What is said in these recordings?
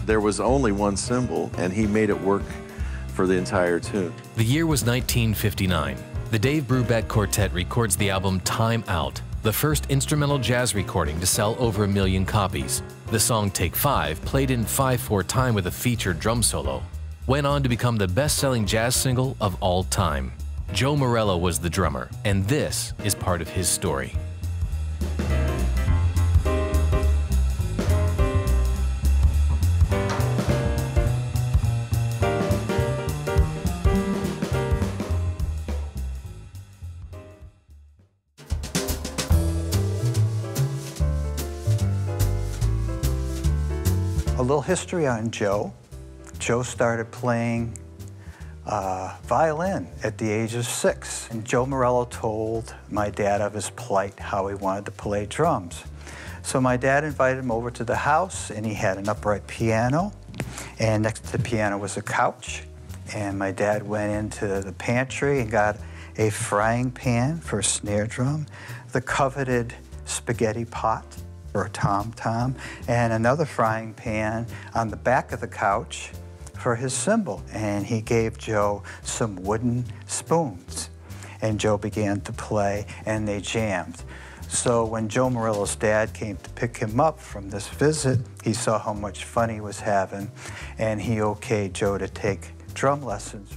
There was only one cymbal, and he made it work for the entire tune. The year was 1959. The Dave Brubeck Quartet records the album Time Out, the first instrumental jazz recording to sell over 1 million copies. The song Take 5, played in 5/4 time with a featured drum solo, went on to become the best-selling jazz single of all time. Joe Morello was the drummer, and this is part of his story. A little history on Joe. Joe started playing violin at the age of 6. And Joe Morello told my dad of his plight, how he wanted to play drums. So my dad invited him over to the house, and he had an upright piano, and next to the piano was a couch. And my dad went into the pantry and got a frying pan for a snare drum, the coveted spaghetti pot for a tom-tom, and another frying pan on the back of the couch for his cymbal. And he gave Joe some wooden spoons. And Joe began to play, and they jammed. So when Joe Morello's dad came to pick him up from this visit, he saw how much fun he was having, and he okayed Joe to take drum lessons.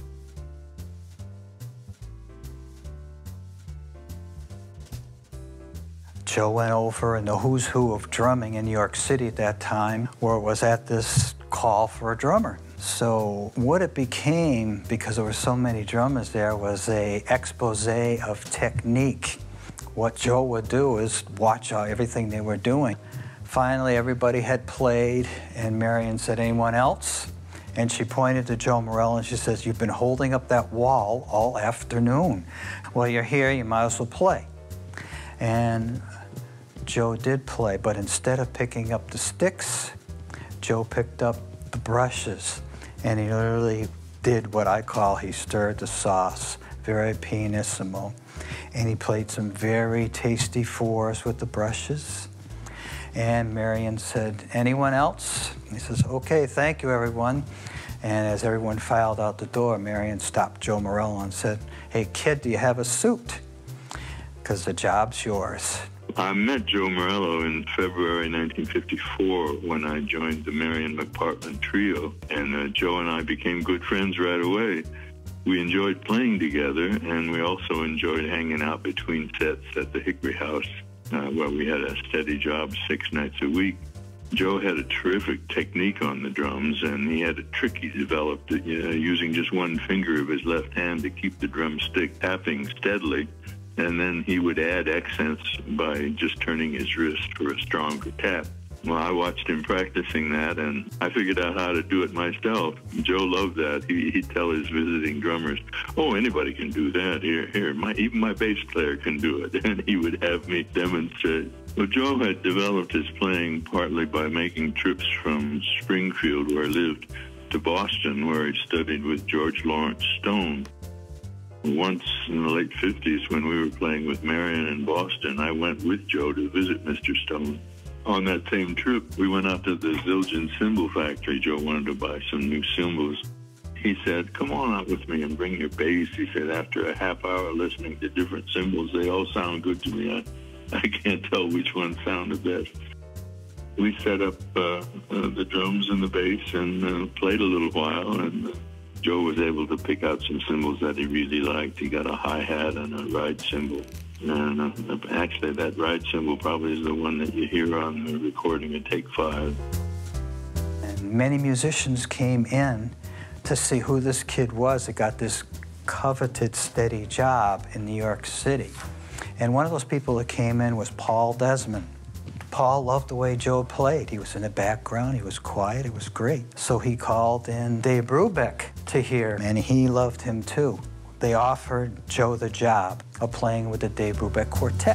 Joe went over in the who's who of drumming in New York City at that time, where it was at this call for a drummer. So what it became, because there were so many drummers there, was an expose of technique. What Joe would do is watch everything they were doing. Finally, everybody had played, and Marion said, "Anyone else?" And she pointed to Joe Morello, and she says, "You've been holding up that wall all afternoon. Well, you're here, you might as well play." And Joe did play, but instead of picking up the sticks, Joe picked up the brushes, and he literally did what I call, he stirred the sauce, very pianissimo. And he played some very tasty fours with the brushes. And Marion said, "Anyone else?" He says, "Okay, thank you, everyone." And as everyone filed out the door, Marion stopped Joe Morello and said, "Hey, kid, do you have a suit? Because the job's yours." I met Joe Morello in February 1954 when I joined the Marion McPartland Trio, and Joe and I became good friends right away. We enjoyed playing together, and we also enjoyed hanging out between sets at the Hickory House, where we had a steady job 6 nights a week. Joe had a terrific technique on the drums, and he had a trick he developed using just one finger of his left hand to keep the drumstick tapping steadily. And then he would add accents by just turning his wrist for a stronger tap. Well, I watched him practicing that, and I figured out how to do it myself. Joe loved that. He'd tell his visiting drummers, "Oh, anybody can do that. Here, even my bass player can do it." And he would have me demonstrate. Well, Joe had developed his playing partly by making trips from Springfield, where he lived, to Boston, where he studied with George Lawrence Stone. Once in the late 50s, when we were playing with Marion in Boston, I went with Joe to visit Mr. Stone. On that same trip, we went out to the Zildjian cymbal factory. Joe wanted to buy some new cymbals. He said, "Come on out with me and bring your bass." He said, "After a half hour listening to different cymbals, they all sound good to me. I can't tell which one sounded best." We set up the drums and the bass and played a little while, and Joe was able to pick out some cymbals that he really liked. He got a hi-hat and a ride cymbal. And actually, that ride cymbal probably is the one that you hear on the recording of Take 5. And many musicians came in to see who this kid was that got this coveted, steady job in New York City. And one of those people that came in was Paul Desmond. Paul loved the way Joe played. He was in the background, he was quiet, it was great. So he called in Dave Brubeck to hear, and he loved him too. They offered Joe the job of playing with the Dave Brubeck Quartet.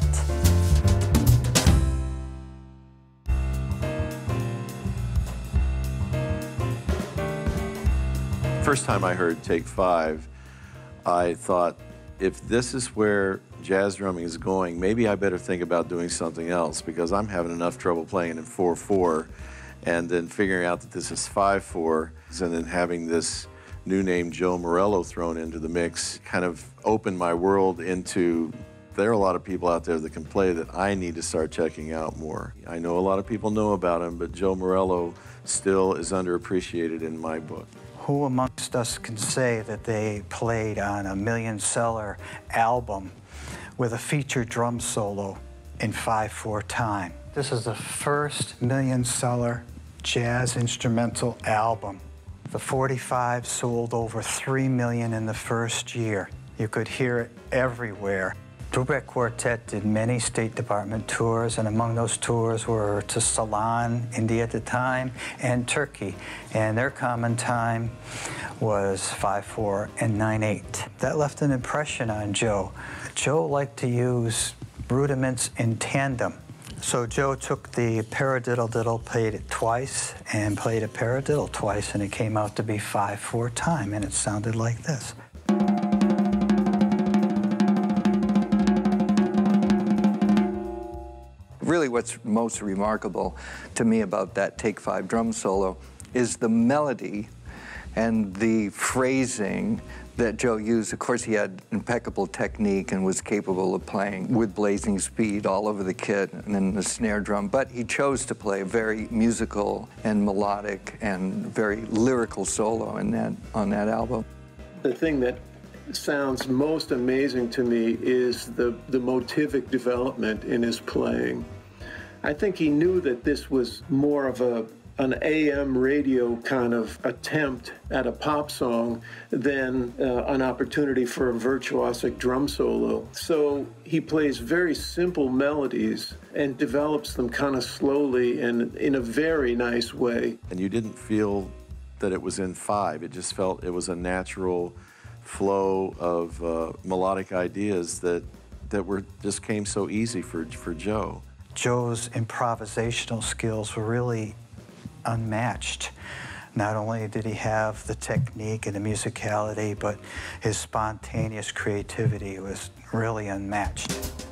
First time I heard Take 5, I thought, if this is where jazz drumming is going, maybe I better think about doing something else, because I'm having enough trouble playing in 4/4, And then figuring out that this is 5/4, and then having this new name Joe Morello thrown into the mix kind of opened my world into, there are a lot of people out there that can play that I need to start checking out more. I know a lot of people know about him, but Joe Morello still is underappreciated in my book. Who amongst us can say that they played on a million-seller album with a featured drum solo in 5/4 time? This is the first million-seller jazz instrumental album. The 45 sold over 3 million in the first year. You could hear it everywhere. Brubeck Quartet did many State Department tours, and among those tours were to Ceylon, India at the time, and Turkey. And their common time was 5/4 and 9/8. That left an impression on Joe. Joe liked to use rudiments in tandem. So Joe took the paradiddle-diddle, played it twice, and played a paradiddle twice, and it came out to be 5/4 time, and it sounded like this. Really what's most remarkable to me about that Take 5 drum solo is the melody and the phrasing that Joe used. Of course, he had impeccable technique and was capable of playing with blazing speed all over the kit and then the snare drum, but he chose to play a very musical and melodic and very lyrical solo on that album. The thing that sounds most amazing to me is the motivic development in his playing. I think he knew that this was more of an AM radio kind of attempt at a pop song than an opportunity for a virtuosic drum solo. So he plays very simple melodies and develops them kind of slowly and in a very nice way. And you didn't feel that it was in 5. It just felt it was a natural flow of melodic ideas that just came so easy for Joe. Joe's improvisational skills were really unmatched. Not only did he have the technique and the musicality, but his spontaneous creativity was really unmatched.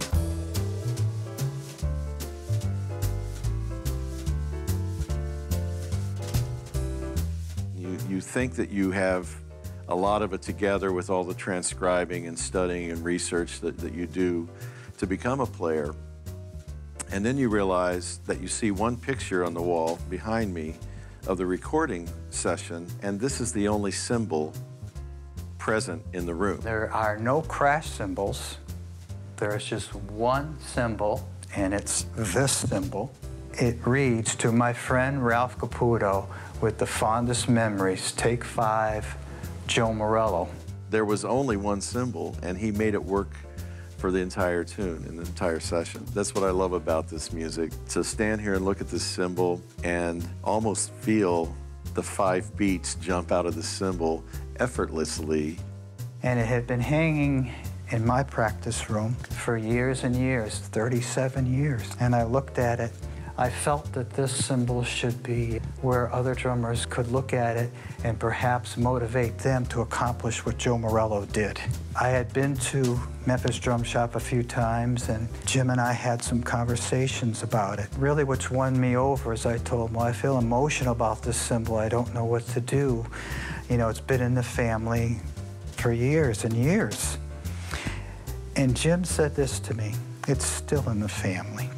You think that you have a lot of it together with all the transcribing and studying and research that you do to become a player. And then you realize that you see one picture on the wall behind me of the recording session, and this is the only cymbal present in the room. There are no crash cymbals. There is just one cymbal, and it's this cymbal. It reads, "To my friend Ralph Caputo, with the fondest memories, Take 5, Joe Morello." There was only one cymbal, and he made it work for the entire tune and the entire session. That's what I love about this music. To stand here and look at this cymbal and almost feel the 5 beats jump out of the cymbal effortlessly. And it had been hanging in my practice room for years and years, 37 years. And I looked at it. I felt that this cymbal should be where other drummers could look at it and perhaps motivate them to accomplish what Joe Morello did. I had been to Memphis Drum Shop a few times, and Jim and I had some conversations about it. Really, what's won me over is I told him, well, I feel emotional about this cymbal. I don't know what to do. You know, it's been in the family for years and years. And Jim said this to me, "It's still in the family."